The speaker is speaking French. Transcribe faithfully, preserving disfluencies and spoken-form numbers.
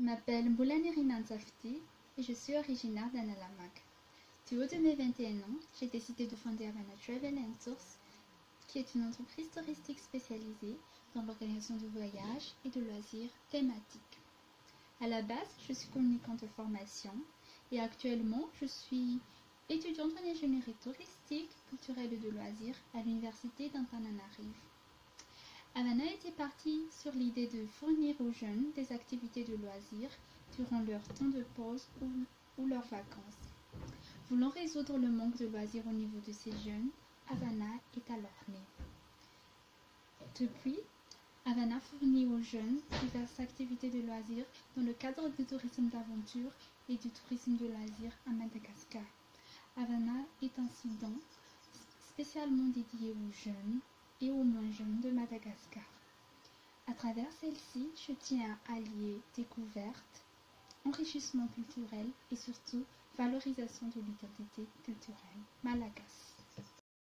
m'appelle Moulaneri Nansafti et je suis originaire d'Annalamac. Du haut de mes vingt et un ans, j'ai décidé de fonder Havana Travel and Tours, qui est une entreprise touristique spécialisée dans l'organisation de voyages et de loisirs thématiques. À la base, je suis communicante de formation et actuellement, je suis étudiante en ingénierie touristique, culturelle et de loisirs à l'université d'Antananarive. Havana était partie sur l'idée de fournir aux jeunes des activités de loisirs durant leur temps de pause ou, ou leurs vacances. Voulant résoudre le manque de loisirs au niveau de ces jeunes, Havana est alors née. Depuis, Havana fournit aux jeunes diverses activités de loisirs dans le cadre du tourisme d'aventure et du tourisme de loisirs à Madagascar. Havana est un site spécialement dédié aux jeunes et aux moins jeunes de Madagascar. À travers celle-ci, je tiens à allier découverte, enrichissement culturel et surtout valorisation de l'identité culturelle malagasy.